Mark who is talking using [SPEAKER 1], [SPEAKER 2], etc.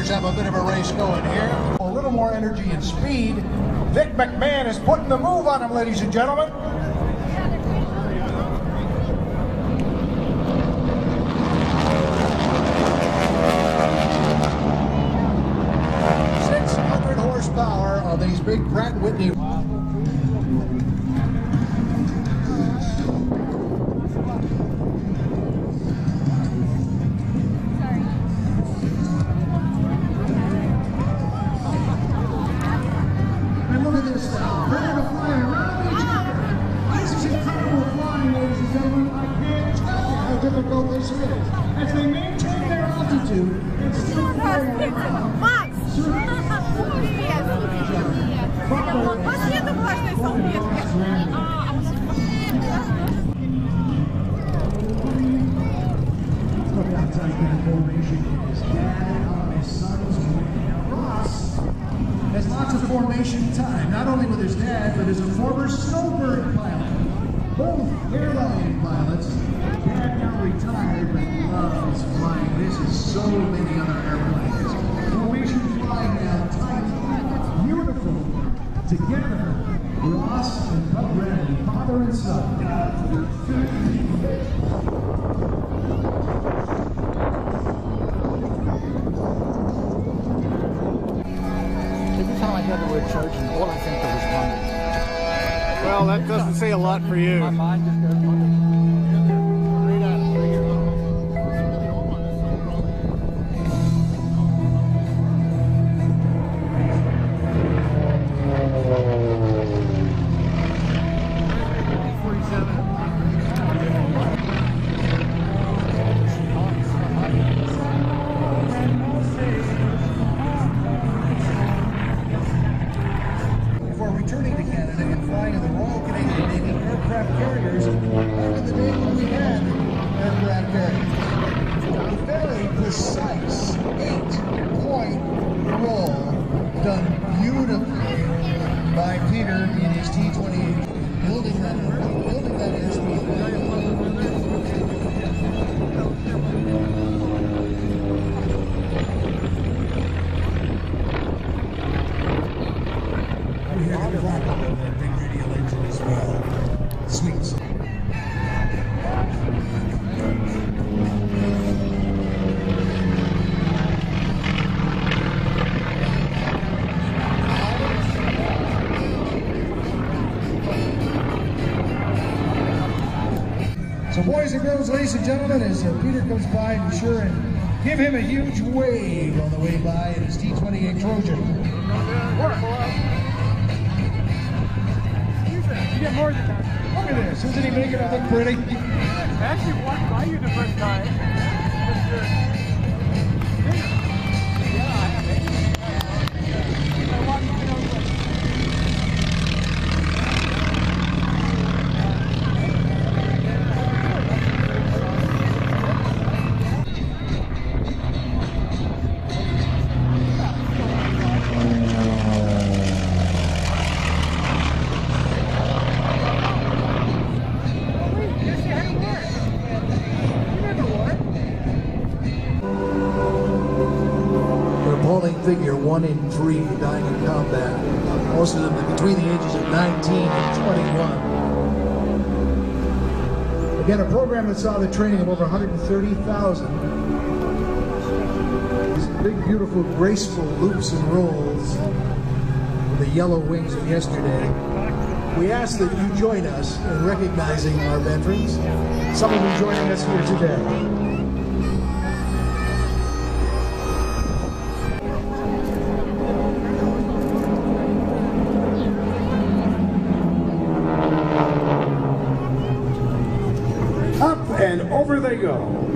[SPEAKER 1] have a bit of a race going here. A little more energy and speed. Vic McMahon is putting the move on him, ladies and gentlemen. 600 horsepower of these big Pratt Whitney. Difficult this is as they maintain their altitude and still fly around.
[SPEAKER 2] Max!
[SPEAKER 1] Has lots of formation time, not only with his dad, but as a former snowbird pilot. Both airline pilots. Dad now retired, but loves flying. This is so many other airplanes. Formation flying now, tight, beautiful. Together, Ross and Bub Bradley, father and son.
[SPEAKER 3] Every time I hear the word Trojan, all I think of is money.
[SPEAKER 4] Well, that doesn't say a lot for you.
[SPEAKER 3] My mind just goes on.
[SPEAKER 1] Returning to Canada and flying in the Royal Canadian Navy aircraft carriers back in the day when we had aircraft carriers. A very precise 8-point roll done beautifully by Peter in his T-28, building that airspeed. Big radial engine as well. Sweet. So boys and girls, ladies and gentlemen, as Peter comes by, be sure and give him a huge wave on the way by in his T-28 Trojan.
[SPEAKER 4] You get more than that.
[SPEAKER 1] Look at this. Isn't he making it look pretty?
[SPEAKER 4] I actually walked by you the first time.
[SPEAKER 1] Figure 1 in 3 dying in combat. Most of them between the ages of 19 and 21. Again, a program that saw the training of over 130,000. These big, beautiful, graceful loops and rolls with the yellow wings of yesterday. We ask that you join us in recognizing our veterans, some of them joining us here today.
[SPEAKER 5] And over they go.